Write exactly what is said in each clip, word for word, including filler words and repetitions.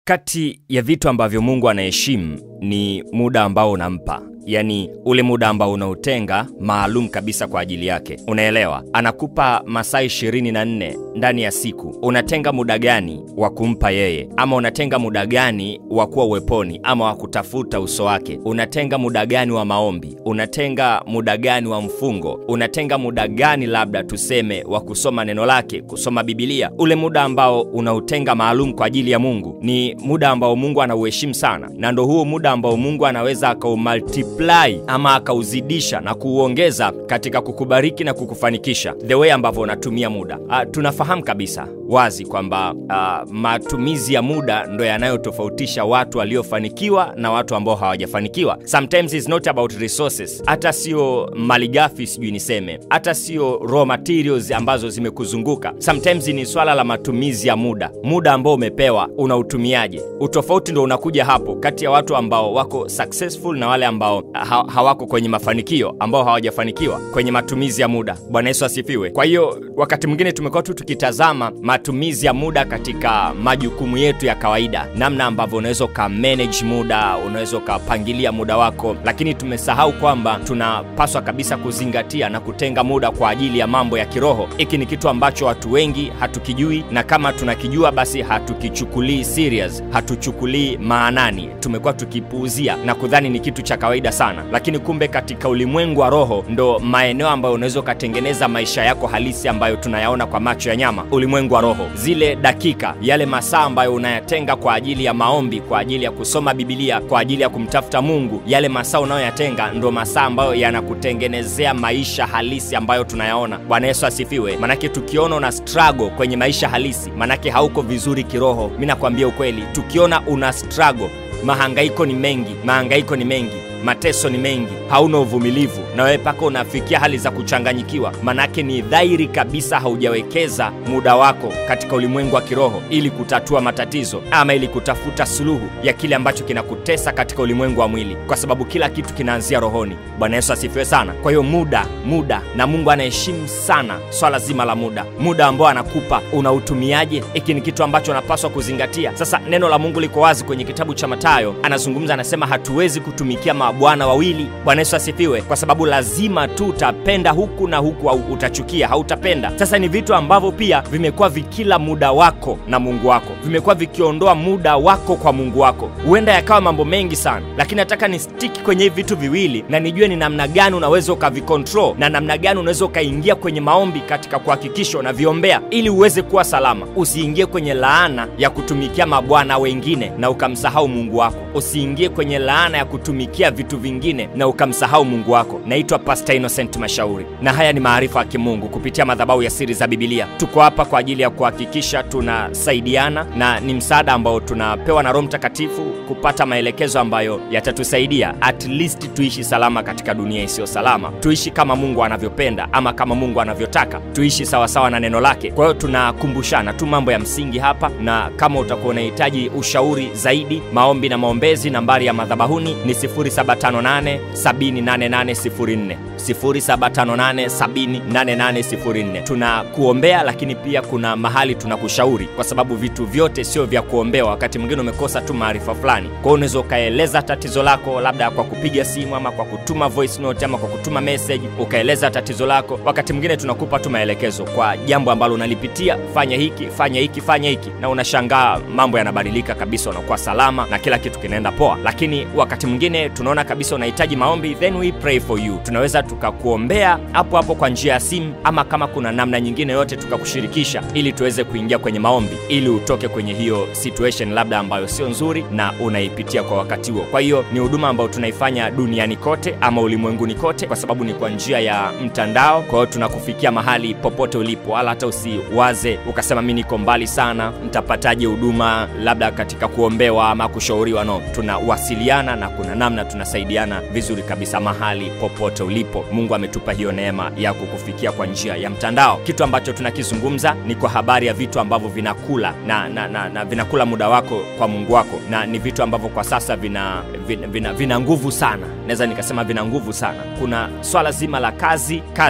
Kati ya vitu ambavyo Mungu anaheshimu ni muda ambao unampa. Yani ule muda ambao unautenga maalum kabisa kwa ajili yake. Unaelewa? Anakupa masaa ishirini na nne ndani ya siku. Unatenga muda gani wa kumpa yeye? Ama unatenga muda gani wa kuwa uweponi ama wa kutafuta uso wake? Unatenga muda gani wa maombi? Unatenga muda gani wa mfungo? Unatenga muda gani labda tuseme wa kusoma neno lake, kusoma Biblia? Ule muda ambao unautenga maalum kwa ajili ya Mungu ni muda ambao Mungu anauheshimu sana. Na ndo huo muda ambao Mungu anaweza akaumultiply ama akauzidisha na kuuongeza katika kukubariki na kukufanikisha the way ambavyo unatumia muda. Uh, tunafahamu kabisa wazi kwamba uh, matumizi ya muda ndo yanayotofautisha watu waliofanikiwa na watu ambao hawajafanikiwa. Sometimes it's not about resources. Hata sio malighafi sijui niseme. Hata sio raw materials ambazo zimekuzunguka. Sometimes ni swala la matumizi ya muda. Muda ambao umepewa unautumiaje? Utofauti ndo unakuja hapo kati ya watu ambao wako successful na wale ambao ha hawako kwenye mafanikio, ambao hawajafanikiwa kwenye matumizi ya muda. Bwana Yesu asifiwe. Kwa hiyo wakati mwingine tumekuwa tu tukitazama matumizi ya muda katika majukumu yetu ya kawaida, namna ambavyo unaweza ka manage muda, unaweza kupangilia muda wako, lakini tumesahau kwamba tunapaswa kabisa kuzingatia na kutenga muda kwa ajili ya mambo ya kiroho. Hiki ni kitu ambacho watu wengi hatukijui, na kama tunakijua basi hatukichukulii serious, hatuchukulii maanani. Tumekuwa tukipuuzia na kudhani ni kitu cha kawaida sana, lakini kumbe katika ulimwengu wa roho ndo maeneo ambayo unaweza kutengeneza maisha yako halisi ambayo tunayaona kwa macho ya nyama. Ulimwengu wa roho, zile dakika, yale masaa ambayo unayatenga kwa ajili ya maombi, kwa ajili ya kusoma Biblia, kwa ajili ya kumtafuta Mungu, yale masaa unayoyatenga ndo masaa ambayo yanakutengenezea maisha halisi ambayo tunayaona. Bwana Yesu asifiwe. Manake tukiona una struggle kwenye maisha halisi, manake hauko vizuri kiroho. Mimi nakwambia ukweli, tukiona una struggle, mahangaiko ni mengi, mahangaiko ni mengi, mateso ni mengi, hauna uvumilivu, na wewe paka unafikia hali za kuchanganyikiwa, manake ni dhahiri kabisa haujawekeza muda wako katika ulimwengu wa kiroho ili kutatua matatizo ama ili kutafuta suluhu ya kile ambacho kinakutesa katika ulimwengu wa mwili, kwa sababu kila kitu kinaanzia rohoni. Bwana Yesu asifiwe sana. Kwa hiyo muda, muda, na Mungu anaheshimu sana swala zima la muda. Muda ambao anakupa unautumiaje? Hiki ni kitu ambacho unapaswa kuzingatia. Sasa neno la Mungu liko wazi kwenye kitabu cha Mathayo, anazungumza, anasema hatuwezi kutumikia mabwana wawili. Bwana Yesu asifiwe. Kwa sababu lazima tu utapenda huku na huku, au utachukia, hautapenda. Sasa ni vitu ambavyo pia vimekuwa vikila muda wako na Mungu wako, vimekuwa vikiondoa muda wako kwa Mungu wako. Huenda yakawa mambo mengi sana, lakini nataka ni stick kwenye hivi vitu viwili na nijue ni namna gani unaweza ukavicontrol na namna gani unaweza ukaingia kwenye maombi katika kuhakikisha unaviombea ili uweze kuwa salama. Usiingie kwenye laana ya kutumikia mabwana wengine na ukamsahau Mungu wako. Usiingie kwenye laana ya kutumikia vitu vingine na ukamsahau Mungu wako. Naitwa Pastor Innocent Mashauri, na haya ni maarifa ya kimungu kupitia madhabahu ya Siri za Biblia. Tuko hapa kwa ajili ya kuhakikisha tunasaidiana, na ni msaada ambao tunapewa na Roho Mtakatifu kupata maelekezo ambayo yatatusaidia at least tuishi salama katika dunia isiyo salama. Tuishi kama Mungu anavyopenda ama kama Mungu anavyotaka. Tuishi sawa sawa na neno lake. Kwa hiyo tunakumbushana tu mambo ya msingi hapa, na kama utakuwa unahitaji ushauri zaidi, maombi na maombezi, nambari ya madhabahuni ni sifuri saba tano nane sabini nane nane sifuri nne sifuri saba tano nane sabini nane nane sifuri nne. Tunakuombea, lakini pia kuna mahali tunakushauri, kwa sababu vitu vyote sio vya kuombewa. Wakati mwingine umekosa tu maarifa fulani. Kwa hiyo unaweza kaeleza tatizo lako labda kwa kupiga simu ama kwa kutuma voice note ama kwa kutuma message, ukaeleza tatizo lako. Wakati mwingine tunakupa tu maelekezo kwa jambo ambalo unalipitia, fanya hiki, fanya hiki, fanya hiki, na unashangaa mambo yanabadilika kabisa, unakuwa salama na kila kitu kinaenda poa. Lakini wakati mwingine tunaona kabisa unahitaji maombi, then we pray for you. Tunaweza tukakuombea hapo hapo kwa njia ya simu, ama kama kuna namna nyingine yote tukakushirikisha ili tuweze kuingia kwenye maombi ili utoke kwenye hiyo situation labda ambayo sio nzuri na unaipitia kwa wakati huo. Kwa hiyo ni huduma ambayo tunaifanya duniani kote ama ulimwenguni kote, kwa sababu ni kwa njia ya mtandao. Kwa hiyo tunakufikia mahali popote ulipo, wala hata usiwaze ukasema mimi niko mbali sana, nitapataje huduma labda katika kuombewa ama kushauriwa. No, tunawasiliana na kuna namna tunasaidiana vizuri kabisa mahali popote ulipo. Mungu ametupa hiyo neema ya kukufikia kwa njia ya mtandao. Kitu ambacho tunakizungumza ni kwa habari ya vitu ambavyo vinakula na, na, na, na vinakula muda wako kwa Mungu wako, na ni vitu ambavyo kwa sasa vina vina, vina, vina nguvu sana. Naweza nikasema vina nguvu sana. Kuna swala zima la kazi, kazi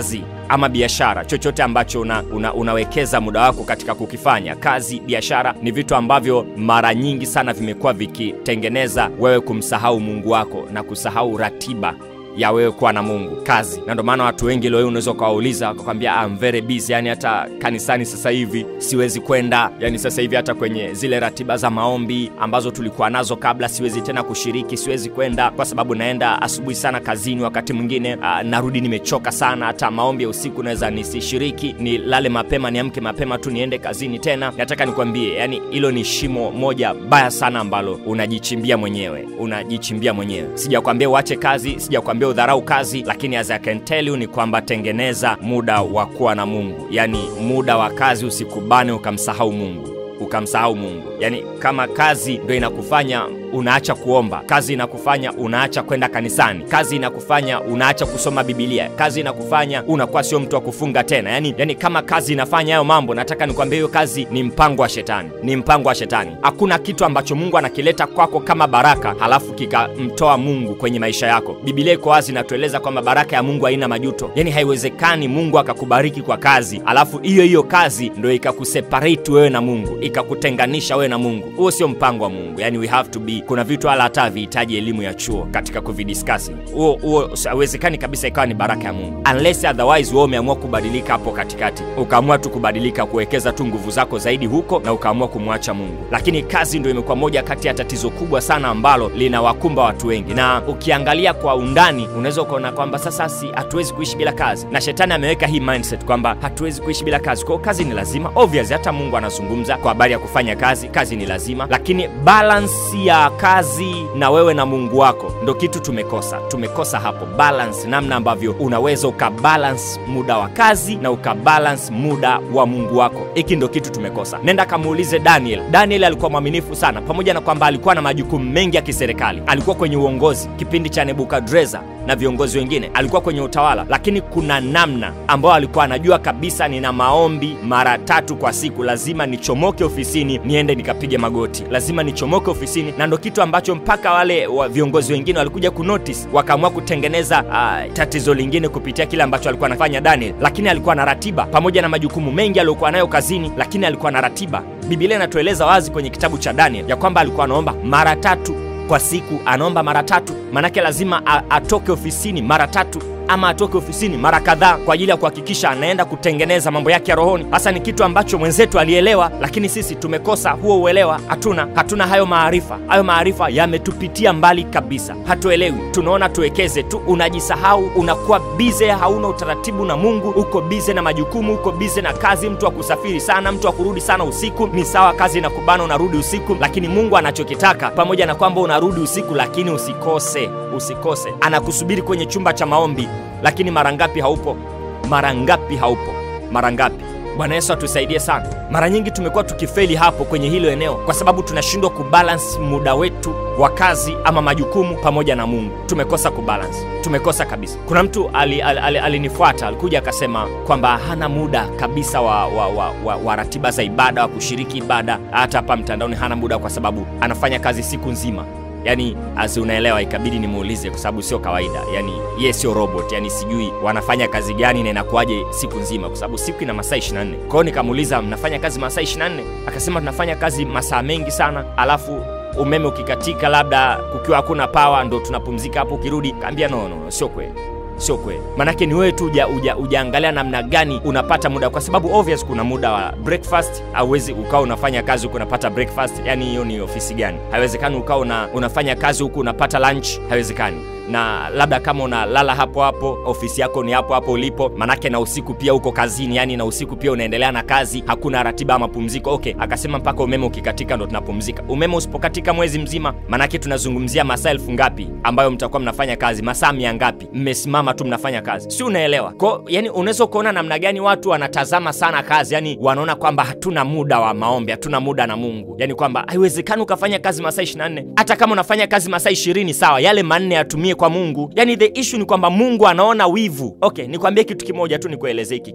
ama biashara, chochote ambacho una, una, unawekeza muda wako katika kukifanya, kazi, biashara, ni vitu ambavyo mara nyingi sana vimekuwa vikitengeneza wewe kumsahau Mungu wako na kusahau ratiba ya wewe kuwa na Mungu, kazi. Na ndio maana watu wengi leo unaweza kuwauliza wakakwambia I'm very busy, yani hata kanisani sasa hivi siwezi kwenda, yani sasa hivi hata kwenye zile ratiba za maombi ambazo tulikuwa nazo kabla siwezi tena kushiriki, siwezi kwenda kwa sababu naenda asubuhi sana kazini, wakati mwingine uh, narudi nimechoka sana, hata maombi ya usiku naweza nisishiriki, ni lale mapema niamke mapema tu niende kazini tena. Nataka nikwambie, yani hilo ni shimo moja baya sana ambalo unajichimbia mwenyewe, unajichimbia mwenyewe. Sijakwambia uache kazi, sijakwambia udharau kazi, lakini as I can tell you ni kwamba tengeneza muda wa kuwa na Mungu. Yani muda wa kazi usikubane ukamsahau Mungu, ukamsahau Mungu. Yani kama kazi ndio inakufanya unaacha kuomba, kazi inakufanya unaacha kwenda kanisani, kazi inakufanya unaacha kusoma Biblia, kazi inakufanya unakuwa sio mtu wa kufunga tena, yani yani kama kazi inafanya hayo mambo, nataka nikwambie hiyo kazi ni mpango wa shetani, ni mpango wa shetani. Hakuna kitu ambacho Mungu anakileta kwako kama baraka halafu kikamtoa Mungu kwenye maisha yako. Biblia iko wazi inatueleza kwamba baraka ya Mungu haina majuto. Yani haiwezekani Mungu akakubariki kwa kazi halafu hiyo hiyo kazi ndio ikakuseparate wewe na Mungu, ikakutenganisha wewe na Mungu. Huo sio mpango wa Mungu. Yani we have to be, kuna vitu hala hata vihitaji elimu ya chuo katika kuvidiscuss. Huo huo haiwezekani kabisa ikawa ni baraka ya Mungu unless otherwise wewe umeamua kubadilika hapo katikati, ukaamua tu kubadilika, kuwekeza tu nguvu zako zaidi huko na ukaamua kumwacha Mungu. Lakini kazi ndio imekuwa moja kati ya tatizo kubwa sana ambalo linawakumba watu wengi, na ukiangalia kwa undani unaweza kuona kwamba sasa si hatuwezi kuishi bila kazi, na shetani ameweka hii mindset kwamba hatuwezi kuishi bila kazi. Kwa kazi ni lazima, obviously hata Mungu anazungumza kwa habari ya kufanya kazi, kazi ni lazima, lakini balance ya kazi na wewe na Mungu wako ndo kitu tumekosa. Tumekosa hapo balance, namna ambavyo unaweza ukabalance muda wa kazi na ukabalance muda wa Mungu wako. Hiki ndo kitu tumekosa. Nenda kamuulize Daniel. Daniel alikuwa mwaminifu sana, pamoja na kwamba alikuwa na majukumu mengi ya kiserikali, alikuwa kwenye uongozi kipindi cha Nebukadreza na viongozi wengine, alikuwa kwenye utawala, lakini kuna namna ambayo alikuwa anajua kabisa, nina maombi mara tatu kwa siku, lazima nichomoke ofisini niende nikapige magoti, lazima nichomoke ofisini. Na ndo kitu ambacho mpaka wale wa viongozi wengine walikuja kunotice, wakaamua kutengeneza uh, tatizo lingine kupitia kile ambacho alikuwa anafanya Daniel. Lakini alikuwa na ratiba, pamoja na majukumu mengi aliyokuwa nayo kazini, lakini alikuwa na ratiba. Biblia inatueleza wazi kwenye kitabu cha Daniel ya kwamba alikuwa anaomba mara tatu kwa siku, anaomba mara tatu, manake lazima atoke ofisini mara tatu ama atoke ofisini mara kadhaa kwa ajili ya kuhakikisha anaenda kutengeneza mambo yake ya rohoni. Hasa ni kitu ambacho mwenzetu alielewa, lakini sisi tumekosa huo uelewa. Hatuna hatuna hayo maarifa. Hayo maarifa yametupitia mbali kabisa, hatuelewi. Tunaona tuwekeze tu, unajisahau, unakuwa bize, hauna utaratibu na Mungu, uko bize na majukumu, uko bize na kazi. Mtu wa kusafiri sana, mtu wa kurudi sana usiku, ni sawa, kazi na kubana unarudi usiku, lakini Mungu anachokitaka, pamoja na kwamba unarudi usiku, lakini usikose, usikose. Anakusubiri kwenye chumba cha maombi, lakini mara ngapi haupo? Mara ngapi haupo? Mara ngapi? Bwana Yesu atusaidie sana. Mara nyingi tumekuwa tukifeli hapo kwenye hilo eneo kwa sababu tunashindwa kubalance muda wetu wa kazi ama majukumu pamoja na Mungu. Tumekosa kubalance. Tumekosa kabisa. Kuna mtu alinifuata, ali, ali, ali alikuja akasema kwamba hana muda kabisa wa, wa, wa, wa, wa ratiba za ibada, wa kushiriki ibada. Hata hapa mtandaoni hana muda kwa sababu anafanya kazi siku nzima. Yani as unaelewa, ikabidi nimuulize kwa sababu sio kawaida. Yani yeye sio robot, yani sijui wanafanya kazi gani na inakuaje siku nzima, kwa sababu siku ina masaa ishirini na nne. Kwa hiyo nikamuuliza, mnafanya kazi masaa ishirini na nne? Akasema tunafanya kazi masaa mengi sana, alafu umeme ukikatika, labda kukiwa hakuna power, ndo tunapumzika hapo, ukirudi. Kaambia no, no, sio kweli. Sio kweli. Manake ni wewe tu uja, uja, ujaangalia namna gani unapata muda, kwa sababu obvious kuna muda wa breakfast. Hauwezi ukao unafanya kazi huku unapata breakfast, yani hiyo ni ofisi gani? Haiwezekani ukao una, unafanya kazi huku unapata lunch, haiwezekani. Na labda kama unalala hapo hapo, ofisi yako ni hapo hapo ulipo, manake na usiku pia uko kazini, yani na usiku pia unaendelea na kazi, hakuna ratiba ya mapumziko. Okay, akasema mpaka umeme ukikatika ndo tunapumzika. Umeme usipokatika mwezi mzima, manake tunazungumzia masaa elfu ngapi ambayo mtakuwa mnafanya kazi? Masaa mia ngapi mmesimama tu mnafanya kazi? Si unaelewa? Kwa yani unaweza kuona namna gani watu wanatazama sana kazi, yani wanaona kwamba hatuna muda wa maombi, hatuna muda na Mungu. Yani kwamba haiwezekani ukafanya kazi masaa ishirini na nne. Hata kama unafanya kazi masaa ishirini, sawa, yale manne yatumie kwa Mungu. Yani the issue ni kwamba Mungu anaona wivu. Okay, nikwambie kitu kimoja tu, nikuelezee hiki kitu.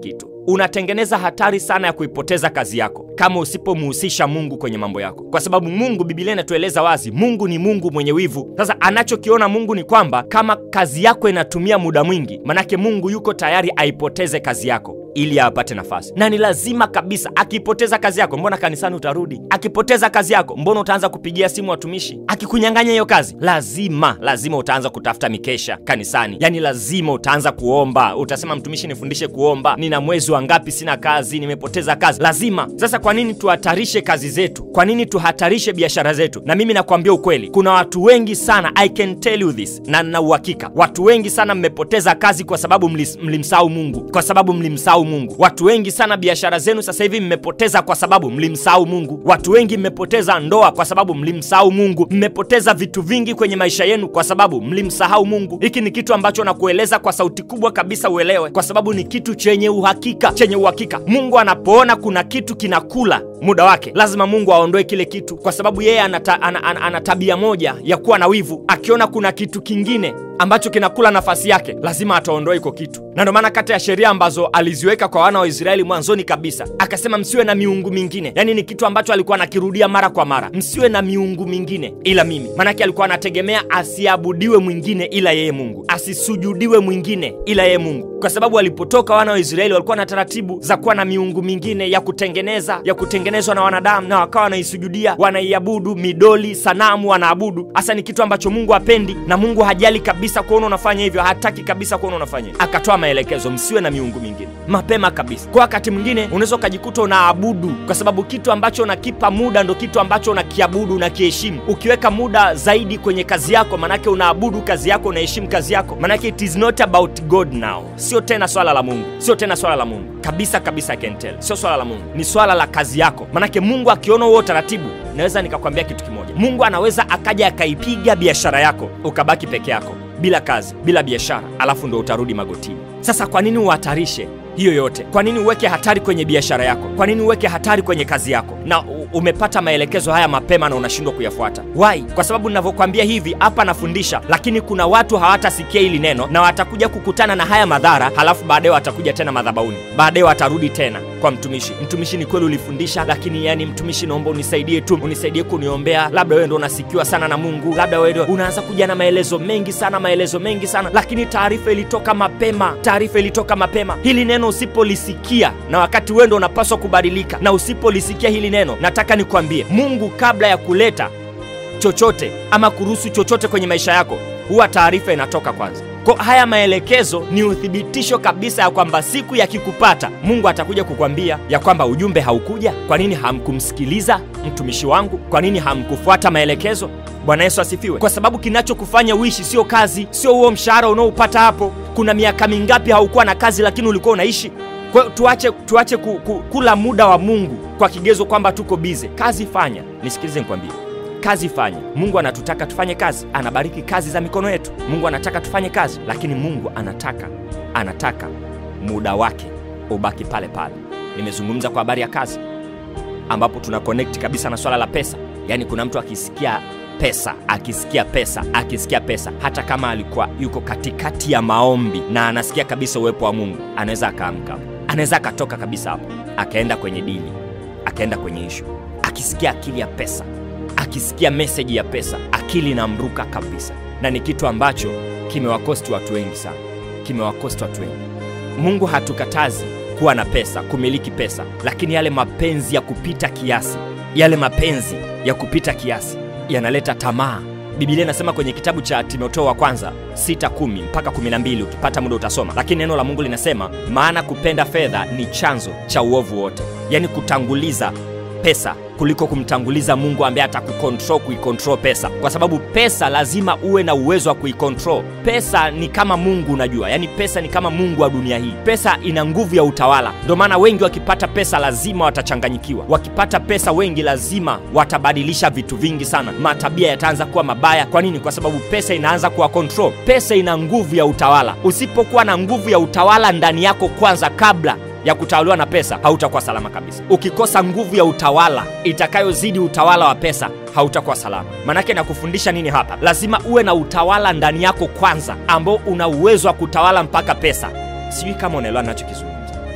unatengeneza hatari sana ya kuipoteza kazi yako kama usipomhusisha Mungu kwenye mambo yako. Kwa sababu Mungu, Biblia inatueleza wazi, Mungu ni Mungu mwenye wivu. Sasa anachokiona Mungu ni kwamba kama kazi yako inatumia muda mwingi, manake Mungu yuko tayari aipoteze kazi yako ili apate nafasi. Na ni lazima kabisa, akipoteza kazi yako, mbona kanisani utarudi? Akipoteza kazi yako, mbona utaanza kupigia simu watumishi? Akikunyang'anya hiyo kazi, lazima lazima utaanza kutafuta mikesha kanisani. Yani lazima utaanza kuomba. Utasema, mtumishi nifundishe kuomba, nina mwezi wa ngapi sina kazi, nimepoteza kazi. Lazima. Sasa kwa nini tuhatarishe kazi zetu? Kwa nini tuhatarishe biashara zetu? Na mimi nakwambia ukweli, kuna watu wengi sana, I can tell you this, na na uhakika, watu wengi sana mmepoteza kazi kwa sababu mlimsahau Mungu. Kwa sababu mlimsahau Mungu. Watu wengi sana biashara zenu sasa hivi mmepoteza kwa sababu mlimsahau Mungu. Watu wengi mmepoteza ndoa kwa sababu mlimsahau Mungu. Mmepoteza vitu vingi kwenye maisha yenu kwa sababu mlimsahau Mungu. Hiki ni kitu ambacho nakueleza kwa sauti kubwa kabisa uelewe, kwa sababu ni kitu chenye uhakika, chenye uhakika. Mungu anapoona kuna kitu kinakula muda wake, lazima Mungu aondoe kile kitu, kwa sababu yeye anata, ana, ana, ana tabia moja ya kuwa na wivu. Akiona kuna kitu kingine ambacho kinakula nafasi yake, lazima ataondoa iko kitu. Na ndio maana kati ya sheria ambazo aliziweka kwa wana wa Israeli mwanzoni kabisa, akasema msiwe na miungu mingine. Yani ni kitu ambacho alikuwa anakirudia mara kwa mara, msiwe na miungu mingine ila mimi. Maanake alikuwa anategemea asiabudiwe mwingine ila yeye Mungu, asisujudiwe mwingine ila yeye Mungu. Kwa sababu walipotoka wana wa Israeli walikuwa na taratibu za kuwa na miungu mingine ya kutengeneza, ya kutengenezwa na wanadamu, na wakawa wanaisujudia, wanaiabudu, midoli, sanamu wanaabudu. Hasa ni kitu ambacho Mungu hapendi, na Mungu hajali kabisa kuona unafanya hivyo, hataki kabisa kuona unafanya hivyo. Akatoa maelekezo, msiwe na miungu mingine mapema kabisa. Kwa wakati mwingine unaweza kujikuta unaabudu kwa sababu kitu ambacho unakipa muda ndo kitu ambacho unakiabudu na kiheshimu. Ukiweka muda zaidi kwenye kazi yako, manake unaabudu kazi yako, unaheshimu kazi yako, manake it is not about God now. Sio tena swala la Mungu, sio tena swala la Mungu kabisa kabisa. I can tell, sio swala la Mungu, ni swala la kazi yako. Manake Mungu akiona huo taratibu, naweza nikakwambia kitu kimoja, Mungu anaweza akaja akaipiga biashara yako ukabaki peke yako bila kazi, bila biashara, alafu ndo utarudi magotini. Sasa kwa nini uhatarishe hiyo yote? Kwa nini uweke hatari kwenye biashara yako? Kwa nini uweke hatari kwenye kazi yako na umepata maelekezo haya mapema na unashindwa kuyafuata? Why? Kwa sababu ninavyokuambia hivi hapa nafundisha, lakini kuna watu hawatasikia hili neno na watakuja kukutana na haya madhara, halafu baadaye watakuja tena madhabahuni, baadaye watarudi tena kwa mtumishi. Mtumishi, ni kweli ulifundisha, lakini yani mtumishi, naomba unisaidie tu, unisaidie kuniombea. Labda wewe ndo unasikiwa sana na Mungu, labda wewe ndo unaanza kuja na maelezo mengi sana, maelezo mengi sana, lakini taarifa ilitoka mapema, taarifa ilitoka mapema. Hili neno usipolisikia, na wakati wewe ndo unapaswa kubadilika, na usipolisikia hili neno, nataka nikwambie, Mungu kabla ya kuleta chochote ama kuruhusu chochote kwenye maisha yako, huwa taarifa inatoka kwanza. Kwa haya maelekezo ni uthibitisho kabisa ya kwamba siku yakikupata, Mungu atakuja kukwambia ya kwamba ujumbe haukuja. Kwa nini hamkumsikiliza mtumishi wangu? Kwa nini hamkufuata maelekezo? Bwana Yesu asifiwe. Kwa sababu kinachokufanya uishi sio kazi, sio huo mshahara unaoupata hapo. Kuna miaka mingapi haukuwa na kazi lakini ulikuwa unaishi? Kwa hiyo tuache, tuache ku, ku, kula muda wa Mungu kwa kigezo kwamba tuko busy. Kazi fanya. Nisikilize nikwambie, kazi fanya. Mungu anatutaka tufanye kazi, anabariki kazi za mikono yetu. Mungu anataka tufanye kazi, lakini Mungu anataka anataka muda wake ubaki pale pale. Nimezungumza kwa habari ya kazi, ambapo tuna connect kabisa na swala la pesa. Yani kuna mtu akisikia pesa, akisikia pesa, akisikia pesa, hata kama alikuwa yuko katikati ya maombi na anasikia kabisa uwepo wa Mungu, anaweza akaamka, anaweza akatoka kabisa hapo, akaenda kwenye dini, akaenda kwenye issue. Akisikia akili ya pesa, akisikia message ya pesa, akili inamruka kabisa. Na ni kitu ambacho kimewakosti watu wengi sana, kimewakosti watu wengi. Mungu hatukatazi kuwa na pesa, kumiliki pesa, lakini yale mapenzi ya kupita kiasi, yale mapenzi ya kupita kiasi yanaleta tamaa. Biblia inasema kwenye kitabu cha Timotheo wa kwanza sita kumi mpaka kumi na mbili, ukipata muda utasoma. Lakini neno la Mungu linasema, maana kupenda fedha ni chanzo cha uovu wote. Yani kutanguliza pesa kuliko kumtanguliza Mungu ambaye atakukontrol, kuikontrol pesa. Kwa sababu pesa lazima uwe na uwezo wa kuikontrol. Pesa ni kama Mungu, unajua. Yani pesa ni kama Mungu wa dunia hii. Pesa ina nguvu ya utawala. Ndio maana wengi wakipata pesa lazima watachanganyikiwa. Wakipata pesa wengi lazima watabadilisha vitu vingi sana. Matabia yataanza kuwa mabaya. Kwa nini? Kwa sababu pesa inaanza kuwa control. Pesa ina nguvu ya utawala. Usipokuwa na nguvu ya utawala ndani yako kwanza kabla ya kutawaliwa na pesa, hautakuwa salama kabisa. Ukikosa nguvu ya utawala itakayozidi utawala wa pesa, hautakuwa salama. Manake na kufundisha nini hapa? Lazima uwe na utawala ndani yako kwanza, ambao una uwezo wa kutawala mpaka pesa. Sijui kama unaelewa ninachokizungumza.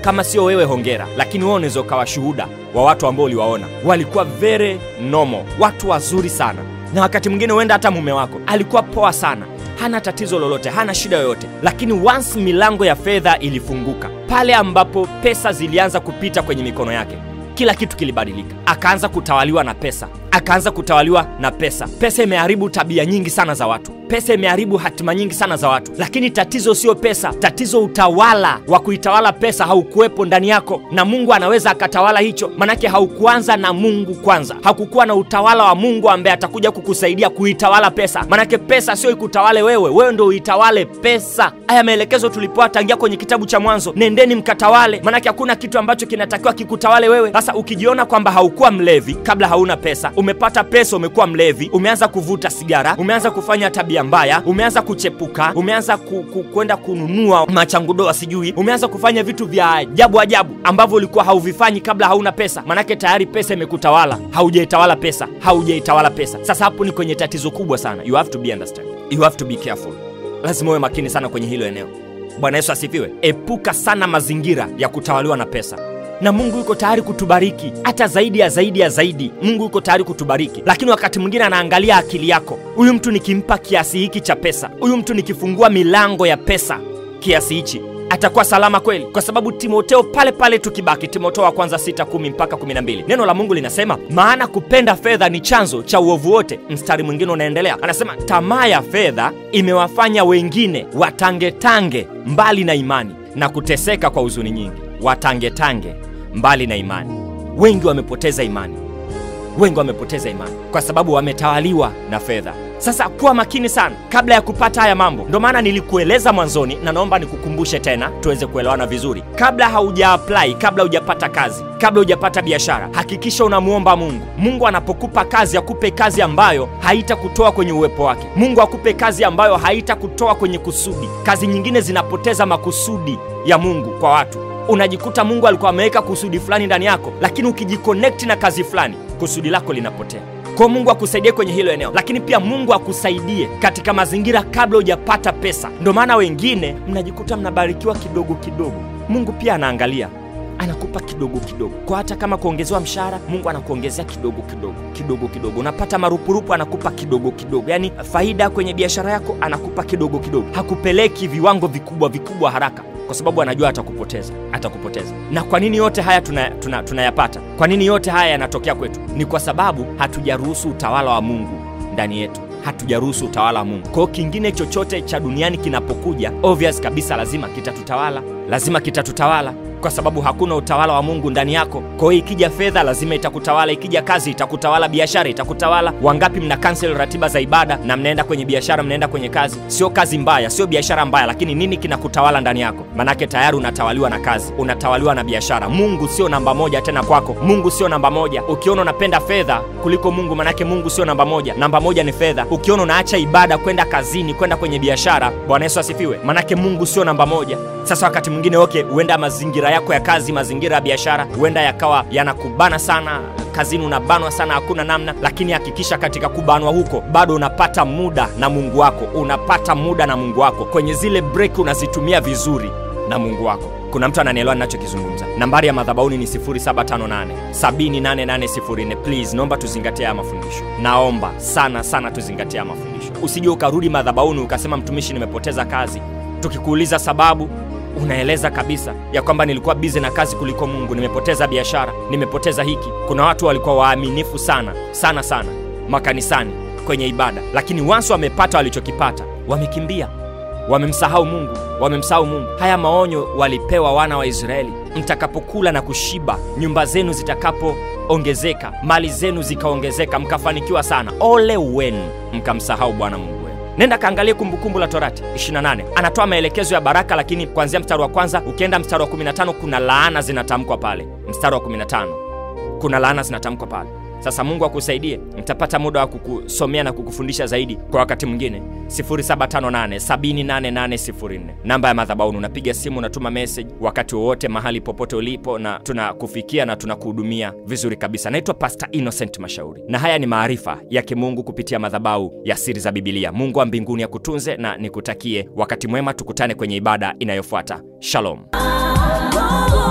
Kama sio wewe hongera, lakini wewe unaweza ukawa shuhuda wa watu ambao uliwaona. Walikuwa very normal, watu wazuri sana. Na wakati mwingine huenda hata mume wako alikuwa poa sana, hana tatizo lolote, hana shida yoyote. Lakini once milango ya fedha ilifunguka, pale ambapo pesa zilianza kupita kwenye mikono yake, kila kitu kilibadilika. Akaanza kutawaliwa na pesa. Akaanza kutawaliwa na pesa. Pesa imeharibu tabia nyingi sana za watu. Pesa imeharibu hatima nyingi sana za watu. Lakini tatizo sio pesa, tatizo utawala wa kuitawala pesa haukuwepo ndani yako, na Mungu anaweza akatawala hicho. Manake haukuanza na Mungu kwanza. Hakukuwa na utawala wa Mungu ambaye atakuja kukusaidia kuitawala pesa. Manake pesa sio ikutawale wewe, wewe ndio uitawale pesa. Haya maelekezo tulipoa tangia kwenye kitabu cha Mwanzo, nendeni mkatawale. Manake hakuna kitu ambacho kinatakiwa kikutawale wewe. Sasa ukijiona kwamba haukuwa mlevi kabla hauna pesa, umepata pesa umekuwa mlevi, umeanza kuvuta sigara, umeanza kufanya tabia mbaya, umeanza kuchepuka, umeanza ku, ku, kwenda kununua machangudoa sijui, umeanza kufanya vitu vya ajabu ajabu ambavyo ulikuwa hauvifanyi kabla hauna pesa. Manake tayari pesa imekutawala, haujaitawala pesa, haujaitawala pesa. Sasa hapo ni kwenye tatizo kubwa sana. You have to be understand. You have to be careful. Lazima uwe makini sana kwenye hilo eneo. Bwana Yesu asifiwe. Epuka sana mazingira ya kutawaliwa na pesa. Na Mungu yuko tayari kutubariki hata zaidi ya zaidi ya zaidi. Mungu yuko tayari kutubariki, lakini wakati mwingine anaangalia akili yako. Huyu mtu nikimpa kiasi hiki cha pesa, huyu mtu nikifungua milango ya pesa kiasi hichi, atakuwa salama kweli? Kwa sababu Timotheo pale pale tukibaki, Timotheo wa kwanza sita kumi mpaka kumi na mbili, neno la Mungu linasema, maana kupenda fedha ni chanzo cha uovu wote. Mstari mwingine unaendelea, anasema tamaa ya fedha imewafanya wengine watangetange mbali na imani na kuteseka kwa huzuni nyingi. Watangetange mbali na imani. Wengi wamepoteza imani. Wengi wamepoteza imani kwa sababu wametawaliwa na fedha. Sasa kuwa makini sana kabla ya kupata haya mambo. Ndio maana nilikueleza mwanzoni, na naomba nikukumbushe tena tuweze kuelewana vizuri. Kabla hauja apply, kabla hujapata kazi, kabla hujapata biashara, hakikisha unamuomba Mungu. Mungu anapokupa kazi, akupe kazi ambayo haitakutoa kwenye uwepo wake. Mungu akupe kazi ambayo haitakutoa kwenye kusudi. Kazi nyingine zinapoteza makusudi ya Mungu kwa watu. Unajikuta Mungu alikuwa ameweka kusudi fulani ndani yako, lakini ukijiconnect na kazi fulani, kusudi lako linapotea. Kwa Mungu akusaidie kwenye hilo eneo, lakini pia Mungu akusaidie katika mazingira kabla hujapata pesa. Ndio maana wengine mnajikuta mnabarikiwa kidogo kidogo. Mungu pia anaangalia, anakupa kidogo kidogo. Kwa hata kama kuongezewa mshahara, Mungu anakuongezea kidogo kidogo, kidogo kidogo. Unapata marupurupu, anakupa kidogo kidogo. Yaani faida kwenye biashara yako, anakupa kidogo kidogo. Hakupeleki viwango vikubwa vikubwa haraka, kwa sababu anajua atakupoteza, atakupoteza. Na kwa nini yote haya tunayapata? Tuna, tuna kwa nini yote haya yanatokea kwetu? Ni kwa sababu hatujaruhusu utawala wa Mungu ndani yetu. Hatujaruhusu utawala wa Mungu. Kwa kingine chochote cha duniani kinapokuja, obvious kabisa lazima kitatutawala. Lazima kitatutawala kwa sababu hakuna utawala wa Mungu ndani yako. Kwa hiyo ikija fedha lazima itakutawala, ikija kazi itakutawala, biashara itakutawala. Wangapi mna cancel ratiba za ibada na mnaenda kwenye biashara, mnaenda kwenye kazi? Sio kazi mbaya, sio biashara mbaya, lakini nini kinakutawala ndani yako? Manake tayari unatawaliwa na kazi, unatawaliwa na biashara. Mungu sio namba moja tena kwako. Mungu sio namba moja. Ukiona unapenda fedha kuliko Mungu, manake Mungu sio namba moja. Namba moja ni fedha. Ukiona unaacha ibada kwenda kazini, kwenda kwenye biashara, Bwana Yesu asifiwe, manake Mungu sio namba moja. Sasa wakati mwingine okay, huenda mazingira yako ya kazi, mazingira ya biashara huenda yakawa yanakubana sana, kazini unabanwa sana, hakuna namna, lakini hakikisha katika kubanwa huko bado unapata muda na Mungu wako. Unapata muda na Mungu wako. Kwenye zile break unazitumia vizuri na Mungu wako. Kuna mtu ananielewa ninachokizungumza? Nambari ya madhabahuni ni sifuri saba tano nane saba nane nane sifuri nne. Please, naomba tuzingatie haya mafundisho. Naomba sana sana tuzingatie haya mafundisho. Usije ukarudi madhabahuni ukasema mtumishi, nimepoteza kazi. Tukikuuliza sababu, unaeleza kabisa ya kwamba nilikuwa busy na kazi kuliko Mungu, nimepoteza biashara, nimepoteza hiki. Kuna watu walikuwa waaminifu sana sana sana makanisani kwenye ibada, lakini once wamepata walichokipata, wamekimbia, wamemsahau Mungu, wamemsahau Mungu. Haya maonyo walipewa wana wa Israeli: mtakapokula na kushiba, nyumba zenu zitakapoongezeka, mali zenu zikaongezeka, mkafanikiwa sana, ole wenu mkamsahau Bwana Mungu. Nenda kaangalie Kumbukumbu la Torati ishirini na nane. Anatoa maelekezo ya baraka, lakini kuanzia mstari wa kwanza ukienda mstari wa kumi na tano kuna laana zinatamkwa pale. Mstari wa kumi na tano kuna laana zinatamkwa pale. Sasa Mungu akusaidie, mtapata muda wa kukusomea na kukufundisha zaidi kwa wakati mwingine. sifuri saba tano nane saba nane nane sifuri nne, namba ya madhabahuni. Unapiga simu, unatuma message wakati wowote, mahali popote ulipo, na tunakufikia na tunakuhudumia vizuri kabisa. Naitwa Pastor Innocent Mashauri, na haya ni maarifa ya kimungu kupitia madhabahu ya Siri za Biblia. Mungu wa mbinguni akutunze na nikutakie wakati mwema. Tukutane kwenye ibada inayofuata. Shalom.